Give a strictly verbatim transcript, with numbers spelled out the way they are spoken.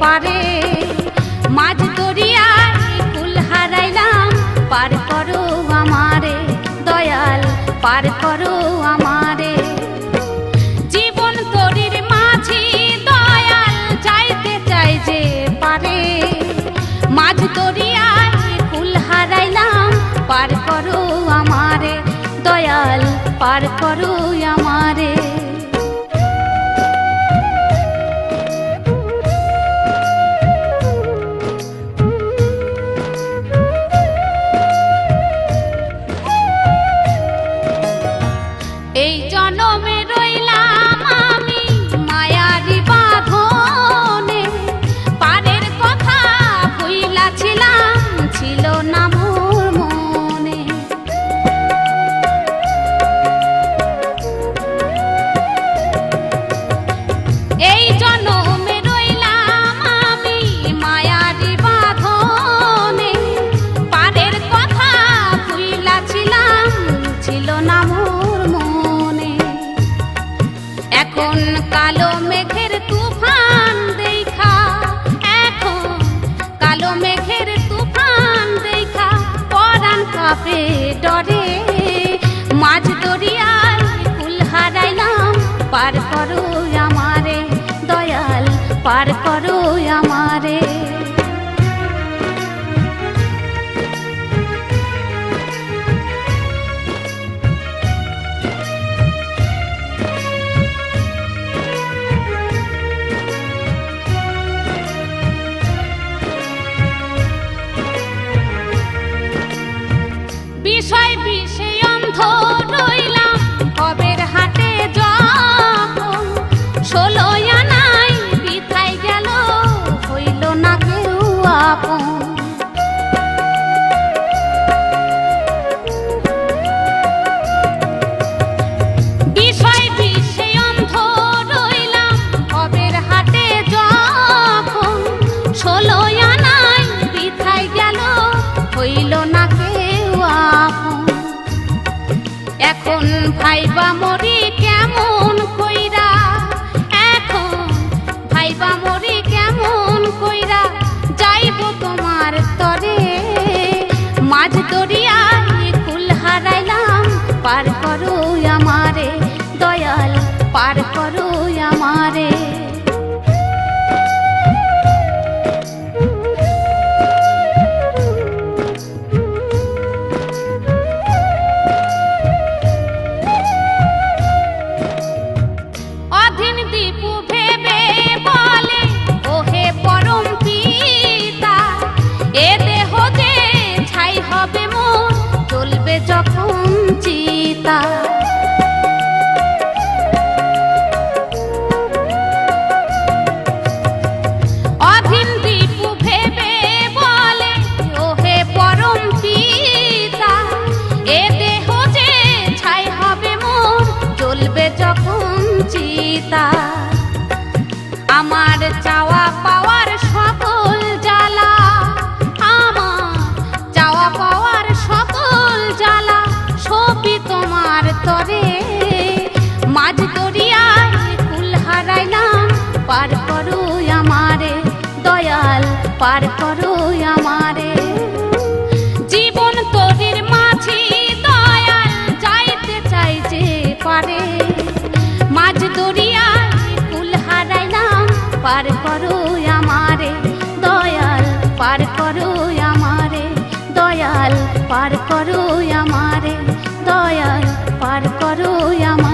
পারে। মাঝ দরিয়ায় কুল হারাইলাম, পার করো আমারে দয়াল, পার করো আমারে। জীবন তরির মাঝি দয়াল, যাইতে চাই যে পারে। মাঝ দরিয়ায় কুল হারাইলাম, পার করো আমারে দয়াল, পার করো আমারে। এই জনমে রইলাম আমি মায়ারি বাঁধনে, পারের কথা ভুইলাছিলাম, ছিল না মোর মনে। এই জনমে রইলাম আমি মায়ারি বাঁধনে, পারের কথা ভুইলাছিলাম, ছিল না মোর মনে। এখন কালো মেঘের তুফান দেখা, এখন কালো মেঘের তুফান দেখা, পরাণ কাঁপে ডরে। মাঝ দরিয়ায় কুল হারাইলাম, পার করো আমারে দয়াল, পার করো আমারে। বিষয় বিষে অন্ধ রইলাম, কবের হাটে যখন ষোলো আনাই বিথাই গেল, হইল না কেউ আপন। বিষয় বিষে অন্ধ রইলাম, কবের হাটে যখন ষোলো আনাই বিথাই গেল, হইল না কেউ আপন। এখন ভাইবা মরি কেমন কইরা, এখন ভাইবা মরি কেমন কইরা, যাইব তোমার তরে। মাঝ দরিয়ায় কুল হারাইলাম, পার করো আমারে দয়াল, পার করো আমারে। অধীন দীপু ভেবে বলে, ওহে পরম পিতা, এ দেহ যে ছাই হবে মোর, চলবে যখন চিতা। অধীন দীপু ভেবে বলে, ওহে পরম পিতা, এ দেহ যে ছাই হবে মোর, চলবে যখন চিতা। আমার চাওয়া পাওয়ার সকল জ্বালা, আমার চাওয়া পাওয়ার সকল জ্বালা, সবই তোমার তরে। মাঝ দরিয়ায় কুল হারাইলাম, পার করো আমারে দয়াল, পার করো আমারে। জীবন তরির মাঝি দয়াল, যাইতে চাই যে পারে। মাঝ দরিয়ায় কুল হারাইলাম, পার করো আমারে দয়াল, পার করো আমারে দয়াল, পার করো আমারে দয়াল, পার করো আমারে।